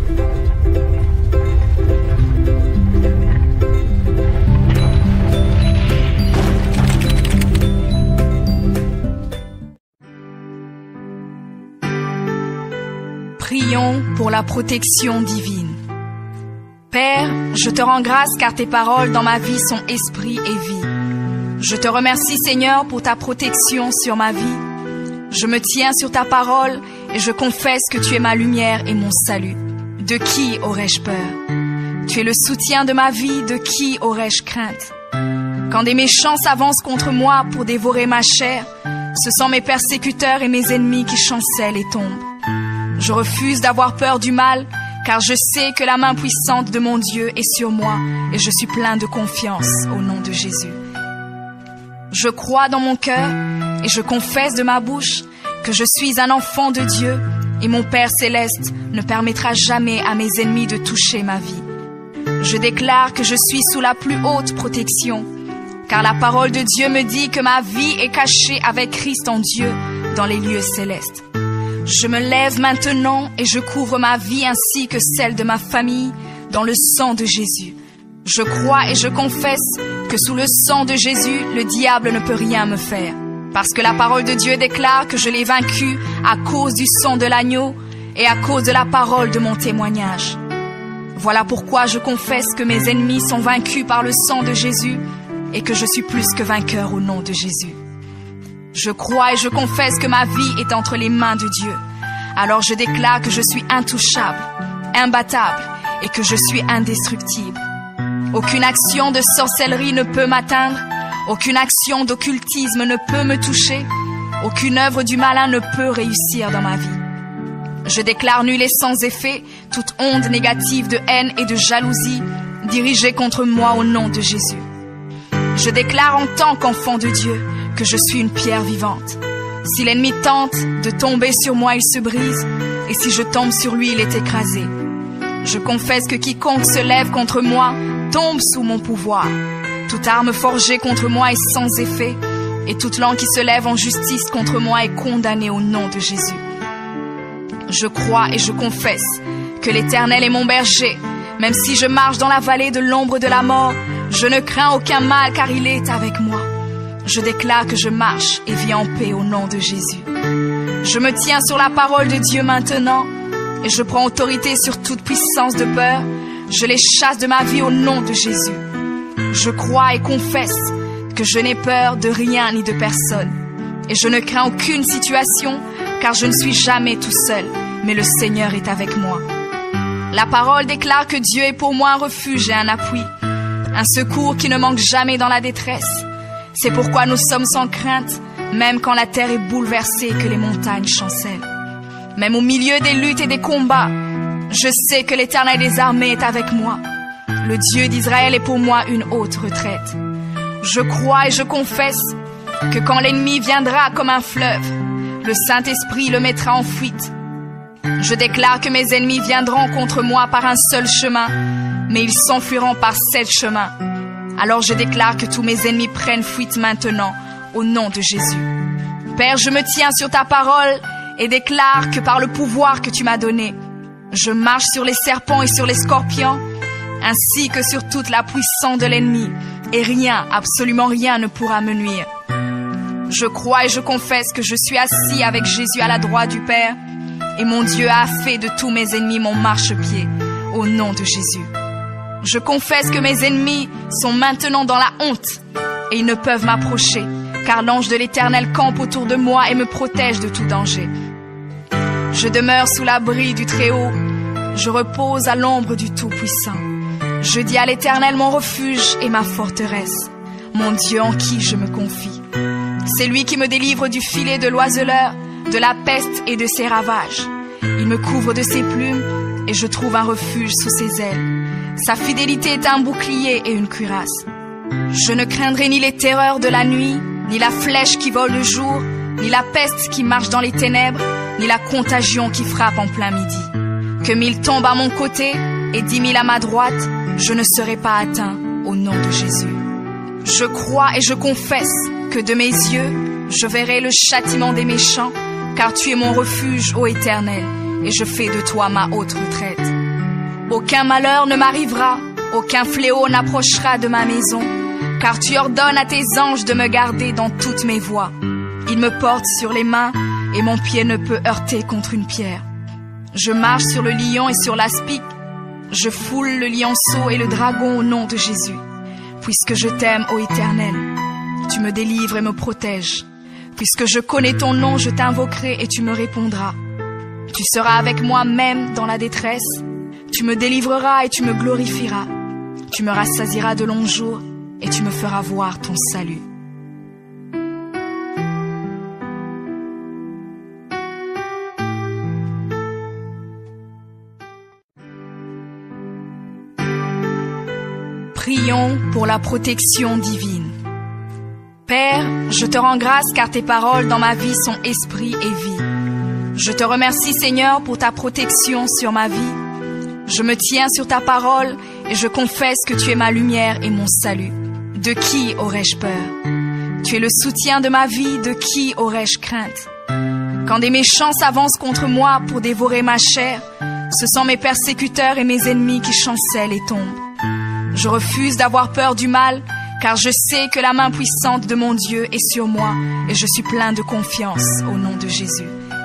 Prions pour la protection divine. Père, je te rends grâce car tes paroles dans ma vie sont esprit et vie. Je te remercie Seigneur pour ta protection sur ma vie. Je me tiens sur ta parole et je confesse que tu es ma lumière et mon salut. De qui aurais-je peur? Tu es le soutien de ma vie, de qui aurais-je crainte? Quand des méchants s'avancent contre moi pour dévorer ma chair, ce sont mes persécuteurs et mes ennemis qui chancellent et tombent. Je refuse d'avoir peur du mal, car je sais que la main puissante de mon Dieu est sur moi et je suis plein de confiance au nom de Jésus. Je crois dans mon cœur et je confesse de ma bouche que je suis un enfant de Dieu et mon Père céleste ne permettra jamais à mes ennemis de toucher ma vie. Je déclare que je suis sous la plus haute protection, car la parole de Dieu me dit que ma vie est cachée avec Christ en Dieu dans les lieux célestes. Je me lève maintenant et je couvre ma vie ainsi que celle de ma famille dans le sang de Jésus. Je crois et je confesse que sous le sang de Jésus, le diable ne peut rien me faire. Parce que la parole de Dieu déclare que je l'ai vaincu à cause du sang de l'agneau et à cause de la parole de mon témoignage. Voilà pourquoi je confesse que mes ennemis sont vaincus par le sang de Jésus et que je suis plus que vainqueur au nom de Jésus. Je crois et je confesse que ma vie est entre les mains de Dieu. Alors je déclare que je suis intouchable, imbattable et que je suis indestructible. Aucune action de sorcellerie ne peut m'atteindre, aucune action d'occultisme ne peut me toucher, aucune œuvre du malin ne peut réussir dans ma vie. Je déclare nul et sans effet toute onde négative de haine et de jalousie dirigée contre moi au nom de Jésus. Je déclare en tant qu'enfant de Dieu que je suis une pierre vivante. Si l'ennemi tente de tomber sur moi, il se brise, et si je tombe sur lui, il est écrasé. Je confesse que quiconque se lève contre moi tombe sous mon pouvoir. Toute arme forgée contre moi est sans effet, et toute langue qui se lève en justice contre moi est condamnée au nom de Jésus. Je crois et je confesse que l'Éternel est mon berger. Même si je marche dans la vallée de l'ombre de la mort, je ne crains aucun mal car il est avec moi. Je déclare que je marche et vis en paix au nom de Jésus. Je me tiens sur la parole de Dieu maintenant et je prends autorité sur toute puissance de peur. Je les chasse de ma vie au nom de Jésus. Je crois et confesse que je n'ai peur de rien ni de personne. Et je ne crains aucune situation car je ne suis jamais tout seul, mais le Seigneur est avec moi. La parole déclare que Dieu est pour moi un refuge et un appui, un secours qui ne manque jamais dans la détresse. C'est pourquoi nous sommes sans crainte, même quand la terre est bouleversée et que les montagnes chancellent. Même au milieu des luttes et des combats, je sais que l'Éternel des armées est avec moi. Le Dieu d'Israël est pour moi une haute retraite. Je crois et je confesse que quand l'ennemi viendra comme un fleuve, le Saint-Esprit le mettra en fuite. Je déclare que mes ennemis viendront contre moi par un seul chemin, mais ils s'enfuiront par 7 chemins. Alors je déclare que tous mes ennemis prennent fuite maintenant, au nom de Jésus. Père, je me tiens sur ta parole et déclare que par le pouvoir que tu m'as donné, je marche sur les serpents et sur les scorpions, ainsi que sur toute la puissance de l'ennemi, et rien, absolument rien ne pourra me nuire. Je crois et je confesse que je suis assis avec Jésus à la droite du Père, et mon Dieu a fait de tous mes ennemis mon marchepied, au nom de Jésus. Je confesse que mes ennemis sont maintenant dans la honte et ils ne peuvent m'approcher, car l'ange de l'Éternel campe autour de moi et me protège de tout danger. Je demeure sous l'abri du Très-Haut, je repose à l'ombre du Tout-Puissant. Je dis à l'Éternel mon refuge et ma forteresse, mon Dieu en qui je me confie. C'est lui qui me délivre du filet de l'oiseleur, de la peste et de ses ravages. Il me couvre de ses plumes et je trouve un refuge sous ses ailes. Sa fidélité est un bouclier et une cuirasse. Je ne craindrai ni les terreurs de la nuit, ni la flèche qui vole le jour, ni la peste qui marche dans les ténèbres, ni la contagion qui frappe en plein midi. Que 1000 tombent à mon côté et 10 000 à ma droite, je ne serai pas atteint au nom de Jésus. Je crois et je confesse que de mes yeux, je verrai le châtiment des méchants, car tu es mon refuge, ô Éternel, et je fais de toi ma haute retraite. Aucun malheur ne m'arrivera, aucun fléau n'approchera de ma maison, car tu ordonnes à tes anges de me garder dans toutes mes voies. Ils me portent sur les mains et mon pied ne peut heurter contre une pierre. Je marche sur le lion et sur l'aspic, je foule le lionceau et le dragon au nom de Jésus. Puisque je t'aime, ô Éternel, tu me délivres et me protèges. Puisque je connais ton nom, je t'invoquerai et tu me répondras. Tu seras avec moi même dans la détresse. Tu me délivreras et tu me glorifieras. Tu me rassasieras de longs jours et tu me feras voir ton salut. Prions pour la protection divine. Père, je te rends grâce car tes paroles dans ma vie sont esprit et vie. Je te remercie Seigneur pour ta protection sur ma vie. Je me tiens sur ta parole et je confesse que tu es ma lumière et mon salut. De qui aurais-je peur? Tu es le soutien de ma vie, de qui aurais-je crainte? Quand des méchants s'avancent contre moi pour dévorer ma chair, ce sont mes persécuteurs et mes ennemis qui chancellent et tombent. Je refuse d'avoir peur du mal, car je sais que la main puissante de mon Dieu est sur moi et je suis plein de confiance au nom de Jésus.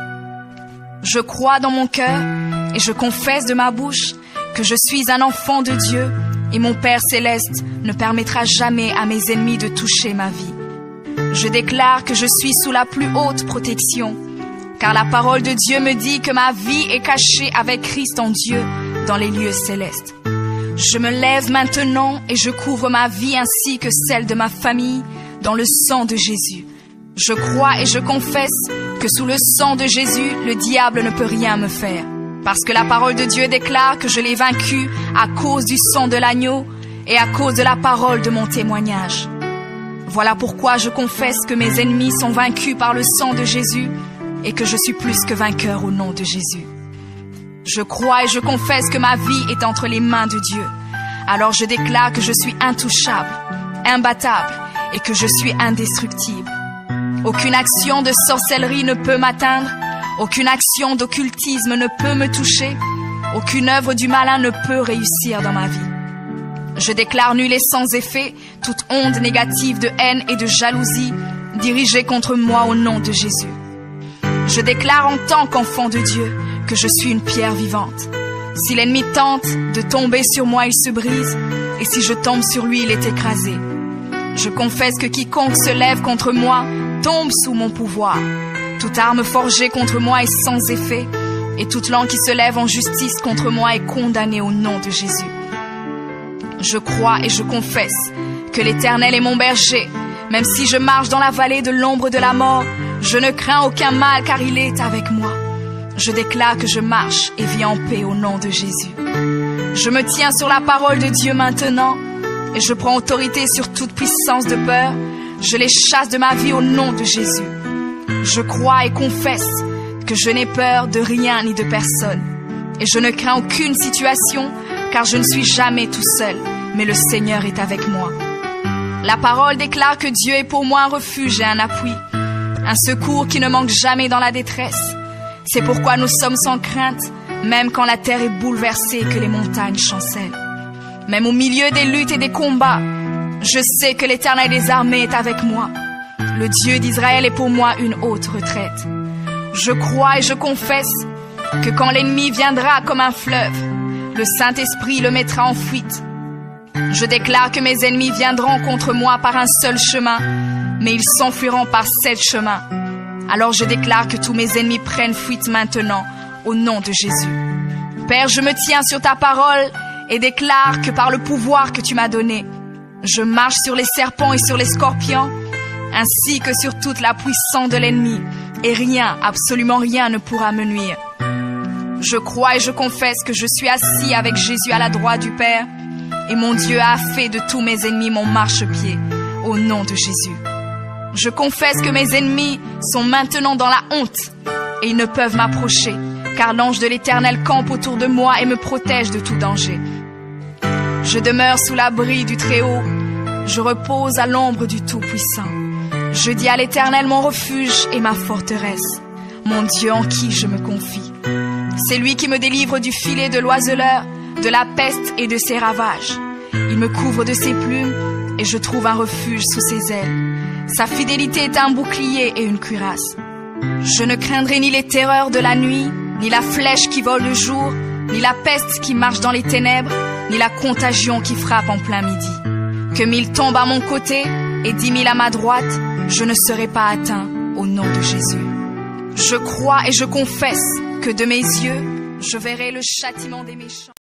Je crois dans mon cœur et je confesse de ma bouche que je suis un enfant de Dieu et mon Père céleste ne permettra jamais à mes ennemis de toucher ma vie. Je déclare que je suis sous la plus haute protection, car la parole de Dieu me dit que ma vie est cachée avec Christ en Dieu dans les lieux célestes. Je me lève maintenant et je couvre ma vie ainsi que celle de ma famille dans le sang de Jésus. Je crois et je confesse que sous le sang de Jésus, le diable ne peut rien me faire. Parce que la parole de Dieu déclare que je l'ai vaincu à cause du sang de l'agneau et à cause de la parole de mon témoignage. Voilà pourquoi je confesse que mes ennemis sont vaincus par le sang de Jésus et que je suis plus que vainqueur au nom de Jésus. Je crois et je confesse que ma vie est entre les mains de Dieu. Alors je déclare que je suis intouchable, imbattable et que je suis indestructible. Aucune action de sorcellerie ne peut m'atteindre, aucune action d'occultisme ne peut me toucher, aucune œuvre du malin ne peut réussir dans ma vie. Je déclare nul et sans effet toute onde négative de haine et de jalousie dirigée contre moi au nom de Jésus. Je déclare en tant qu'enfant de Dieu que je suis une pierre vivante. Si l'ennemi tente de tomber sur moi, il se brise, et si je tombe sur lui, il est écrasé. Je confesse que quiconque se lève contre moi tombe sous mon pouvoir. Toute arme forgée contre moi est sans effet, et toute langue qui se lève en justice contre moi est condamnée au nom de Jésus. Je crois et je confesse que l'Éternel est mon berger. Même si je marche dans la vallée de l'ombre de la mort, je ne crains aucun mal car il est avec moi. Je déclare que je marche et vis en paix au nom de Jésus. Je me tiens sur la parole de Dieu maintenant et je prends autorité sur toute puissance de peur. Je les chasse de ma vie au nom de Jésus. Je crois et confesse que je n'ai peur de rien ni de personne. Et je ne crains aucune situation car je ne suis jamais tout seul, mais le Seigneur est avec moi. La parole déclare que Dieu est pour moi un refuge et un appui, un secours qui ne manque jamais dans la détresse. C'est pourquoi nous sommes sans crainte, même quand la terre est bouleversée et que les montagnes chancellent. Même au milieu des luttes et des combats, je sais que l'Éternel des armées est avec moi. Le Dieu d'Israël est pour moi une haute retraite. Je crois et je confesse que quand l'ennemi viendra comme un fleuve, le Saint-Esprit le mettra en fuite. Je déclare que mes ennemis viendront contre moi par un seul chemin, mais ils s'enfuiront par 7 chemins. Alors je déclare que tous mes ennemis prennent fuite maintenant, au nom de Jésus. Père, je me tiens sur ta parole et déclare que par le pouvoir que tu m'as donné, je marche sur les serpents et sur les scorpions, ainsi que sur toute la puissance de l'ennemi, et rien, absolument rien ne pourra me nuire. Je crois et je confesse que je suis assis avec Jésus à la droite du Père, et mon Dieu a fait de tous mes ennemis mon marchepied, au nom de Jésus. Je confesse que mes ennemis sont maintenant dans la honte, et ils ne peuvent m'approcher, car l'ange de l'Éternel campe autour de moi et me protège de tout danger. Je demeure sous l'abri du Très-Haut, je repose à l'ombre du Tout-Puissant. Je dis à l'Éternel mon refuge et ma forteresse, mon Dieu en qui je me confie. C'est lui qui me délivre du filet de l'oiseleur, de la peste et de ses ravages. Il me couvre de ses plumes et je trouve un refuge sous ses ailes. Sa fidélité est un bouclier et une cuirasse. Je ne craindrai ni les terreurs de la nuit, ni la flèche qui vole le jour, ni la peste qui marche dans les ténèbres, ni la contagion qui frappe en plein midi. Que 1000 tombent à mon côté et 10 000 à ma droite, je ne serai pas atteint au nom de Jésus. Je crois et je confesse que de mes yeux, je verrai le châtiment des méchants.